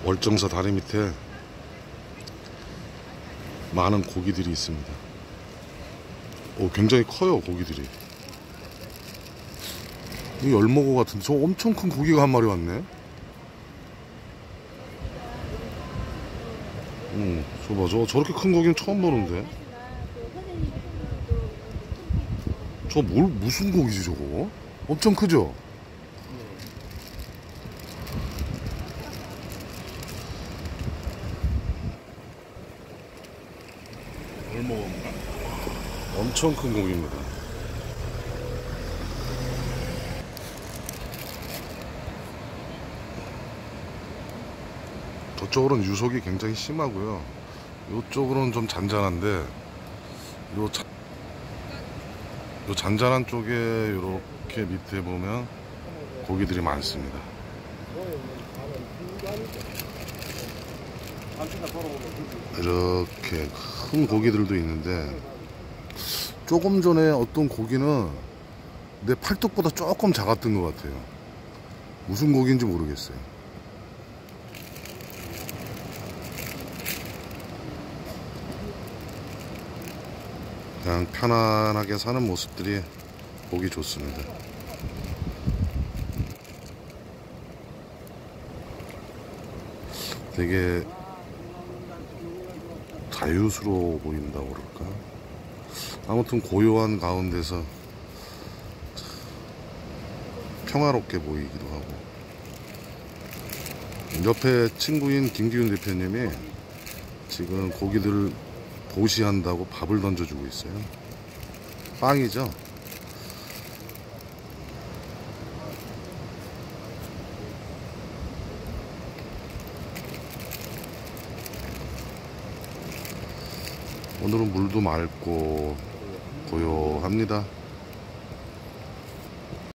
월정사 다리 밑에 많은 고기들이 있습니다. 굉장히 커요, 고기들이. 이 열먹어 같은데 저 엄청 큰 고기가 한 마리 왔네. 저 저렇게 큰 고기는 처음 보는데. 무슨 고기지 저거? 엄청 크죠? 얼마인가? 엄청 큰 고기입니다. 저쪽으로는 유속이 굉장히 심하고요. 이쪽으로는 좀 잔잔한데 요 잔잔한 쪽에 이렇게 밑에 보면 고기들이 많습니다. 이렇게 큰 고기들도 있는데 조금 전에 어떤 고기는 내 팔뚝보다 조금 작았던 것 같아요. 무슨 고기인지 모르겠어요. 그냥 편안하게 사는 모습들이 보기 좋습니다. 되게 자유스러워 보인다고 그럴까? 아무튼 고요한 가운데서 평화롭게 보이기도 하고. 옆에 친구인 김기훈 대표님이 지금 고기들 보시한다고 밥을 던져주고 있어요. 빵이죠. 오늘은 물도 맑고 고요합니다.